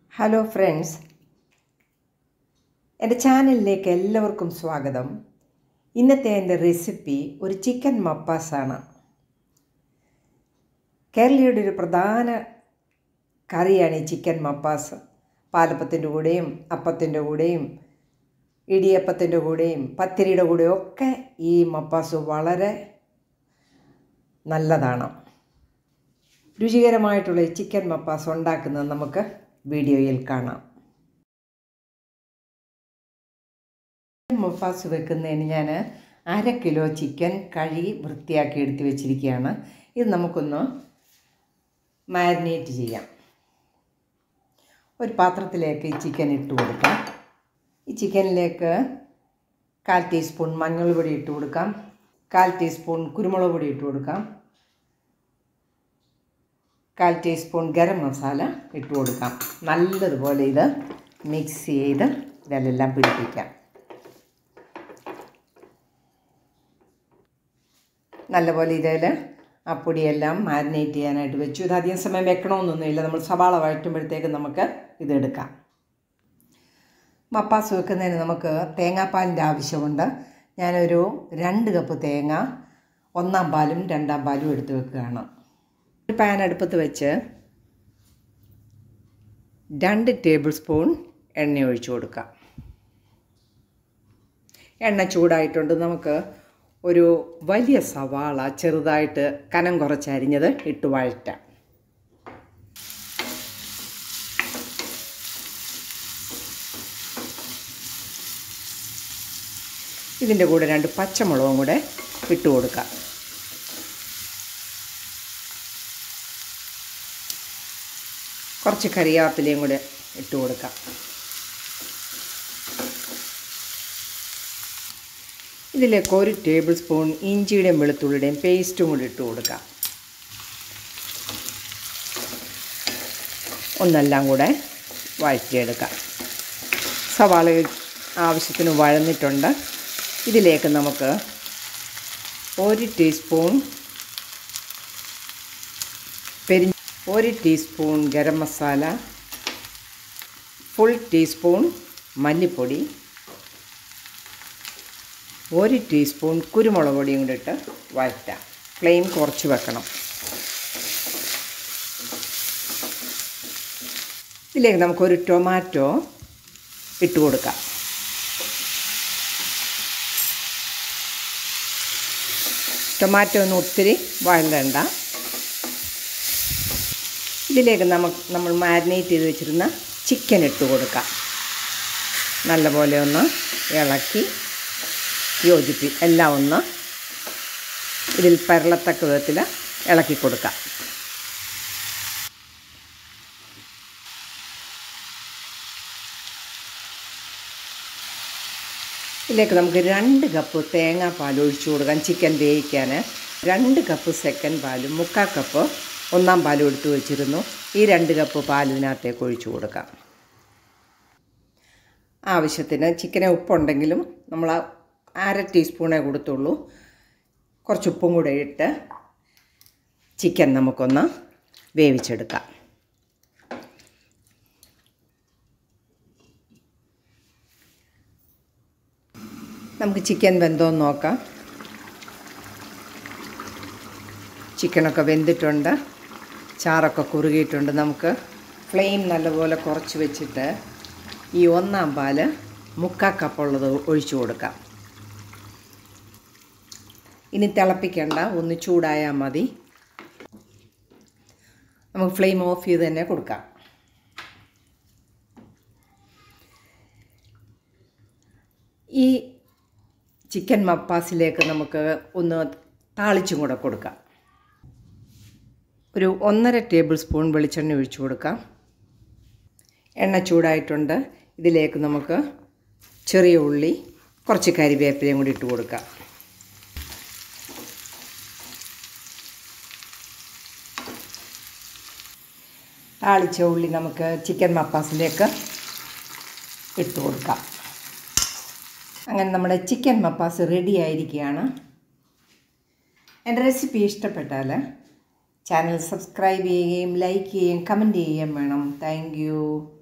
Hello friends, എൻ്റെ ചാനലിലേക്ക് എല്ലാവർക്കും സ്വാഗതം. ഇന്നത്തെ എൻ്റെ റെസിപ്പി ഒരു ചിക്കൻ മപ്പാസാണ്. കേരളീയരുടെ ഒരു പ്രധാന കറിയാണ് ഈ ചിക്കൻ മപ്പാസ്. പാലപ്പത്തിൻ്റെ കൂടെയും അപ്പത്തിൻ്റെ കൂടെയും ഇടിയപ്പത്തിൻ്റെ കൂടെയും പത്തിരിയുടെ കൂടെയും ഒക്കെ ഈ മപ്പാസ് വളരെ നല്ലതാണ്. രുചികരമായിട്ടുള്ള ഈ ചിക്കൻ മപ്പാസ് ഉണ്ടാക്കുന്നത് നമുക്ക് വീഡിയോയിൽ കാണാം. മപ്പാസ് വെക്കുന്നതിന് ഞാൻ 1/2 കിലോ ചിക്കൻ കഴുകി വൃത്തിയാക്കി എടുത്ത് വെച്ചിരിക്കുകയാണ്. ഇത് നമുക്കൊന്ന് മാരിനേറ്റ് ചെയ്യാം. ഒരു പാത്രത്തിലേക്ക് ഈ ചിക്കൻ ഇട്ട് കൊടുക്കാം. ഈ ചിക്കനിലേക്ക് 1/4 ടീസ്പൂൺ മഞ്ഞൾ പൊടി ഇട്ട് കൊടുക്കാം, 1/4 ടീസ്പൂൺ കുരുമുളക് പൊടി ഇട്ട് കൊടുക്കാം, 1/4 ടീസ്പൂൺ ഗരം മസാല ഇട്ട് കൊടുക്കാം. നല്ലതുപോലെ ഇത് മിക്സ് ചെയ്ത് ഇതിലെല്ലാം പിടിപ്പിക്കാം. നല്ലപോലെ ഇതിൽ ആ പൊടിയെല്ലാം മാരിനേറ്റ് ചെയ്യാനായിട്ട് വെച്ചു. ഇത് അധികം സമയം വെക്കണമെന്നൊന്നുമില്ല. നമ്മൾ സവാള വഴറ്റുമ്പോഴത്തേക്ക് നമുക്ക് ഇതെടുക്കാം. മപ്പാസ് വെക്കുന്നതിന് നമുക്ക് തേങ്ങാപ്പാലിൻ്റെ ആവശ്യമുണ്ട്. ഞാനൊരു 2 കപ്പ് തേങ്ങ 1-ാം പാലും 2-ാം പാലും എടുത്ത് വെക്കുകയാണ്. ഒരു പാൻ അടുപ്പത്ത് വെച്ച് 2 ടേബിൾ സ്പൂൺ എണ്ണ ഒഴിച്ചു കൊടുക്കാം. എണ്ണ ചൂടായിട്ടുണ്ട്. നമുക്ക് ഒരു വലിയ സവാള ചെറുതായിട്ട് കനം കുറച്ചരിഞ്ഞത് ഇട്ട് വഴറ്റാം. ഇതിൻ്റെ കൂടെ 2 പച്ചമുളകും കൂടെ ഇട്ട് കൊടുക്കാം. കുറച്ച് കറിവേപ്പിലയും കൂടെ ഇട്ട് കൊടുക്കാം. ഇതിലേക്ക് 1 ടേബിൾ സ്പൂൺ ഇഞ്ചിയുടെയും വെളുത്തുള്ളിയുടെയും പേസ്റ്റും കൂടി ഇട്ട് കൊടുക്കാം. ഒന്നെല്ലാം കൂടെ വഴറ്റിയെടുക്കാം. സവാള ആവശ്യത്തിന് വഴന്നിട്ടുണ്ട്. ഇതിലേക്ക് നമുക്ക് 1 teaspoon 1 teaspoon garam masala, full teaspoon മല്ലിപ്പൊടി, 1 ടീസ്പൂൺ കുരുമുളക് പൊടിയും കൂടി ഇട്ട് വഴറ്റാം. ഫ്ലെയിം കുറച്ച് വെക്കണം. ഇതിലേക്ക് നമുക്കൊരു ടൊമാറ്റോ ഇട്ട് കൊടുക്കാം. ടൊമാറ്റോ ഒന്നും ഒത്തിരി വഴണ്ട. ഇതിലേക്ക് നമ്മൾ മാരിനേറ്റ് ചെയ്ത് വെച്ചിരുന്ന ചിക്കൻ ഇട്ട് കൊടുക്കാം. നല്ലപോലെ ഒന്ന് ഇളക്കി എല്ലാം ഒന്ന് ഇതിൽ പരളത്തക്ക വിധത്തിൽ ഇളക്കി കൊടുക്കാം. ഇതിലേക്ക് നമുക്ക് 2 കപ്പ് തേങ്ങാപ്പാൽ ഒഴിച്ചു കൊടുക്കാം. ചിക്കൻ വേവിക്കാൻ 2 കപ്പ് സെക്കൻഡ് പാലും 3/4 കപ്പ് 1-ാം പാലും എടുത്ത് വെച്ചിരുന്നു. ഈ 2 കപ്പ് പാലിനകത്തേക്ക് ഒഴിച്ചു കൊടുക്കാം. ആവശ്യത്തിന് ചിക്കനെ ഉപ്പുണ്ടെങ്കിലും നമ്മൾ 1/2 ടീസ്പൂണേ കൊടുത്തുള്ളൂ. കുറച്ച് ഉപ്പും കൂടെ ഇട്ട് ചിക്കൻ നമുക്കൊന്ന് വേവിച്ചെടുക്കാം. നമുക്ക് ചിക്കൻ വെന്തോന്ന് നോക്കാം. ചിക്കനൊക്കെ വെന്തിട്ടുണ്ട്, ചാറൊക്കെ കുറുകിയിട്ടുണ്ട്. നമുക്ക് ഫ്ലെയിം നല്ലപോലെ കുറച്ച് വെച്ചിട്ട് ഈ 1-ാം പാല് 3/4 കപ്പുള്ളത് ഒഴിച്ചു കൊടുക്കാം. ഇനി തിളപ്പിക്കേണ്ട, ഒന്ന് ചൂടായാൽ മതി. നമുക്ക് ഫ്ലെയിം ഓഫ് ചെയ്ത് തന്നെ കൊടുക്കാം. ഈ ചിക്കൻ മപ്പാസിലേക്ക് നമുക്ക് ഒന്ന് താളിച്ചും കൂടെ കൊടുക്കാം. ഒരു 1.5 ടേബിൾ സ്പൂൺ വെളിച്ചെണ്ണ ഒഴിച്ചു കൊടുക്കാം. എണ്ണ ചൂടായിട്ടുണ്ട്. ഇതിലേക്ക് നമുക്ക് ചെറിയ ഉള്ളി, കുറച്ച് കറിവേപ്പിലയും കൂടി ഇട്ട് കൊടുക്കാം. താളിച്ച ഉള്ളി നമുക്ക് ചിക്കൻ മപ്പാസിലേക്ക് ഇട്ട് കൊടുക്കാം. അങ്ങനെ നമ്മുടെ ചിക്കൻ മപ്പാസ് റെഡി ആയിരിക്കുകയാണ്. എൻ്റെ റെസിപ്പി ഇഷ്ടപ്പെട്ടാൽ ചാനൽ സബ്സ്ക്രൈബ് ചെയ്യുകയും ലൈക്ക് ചെയ്യുകയും കമൻറ്റ് ചെയ്യുകയും വേണം. Thank U.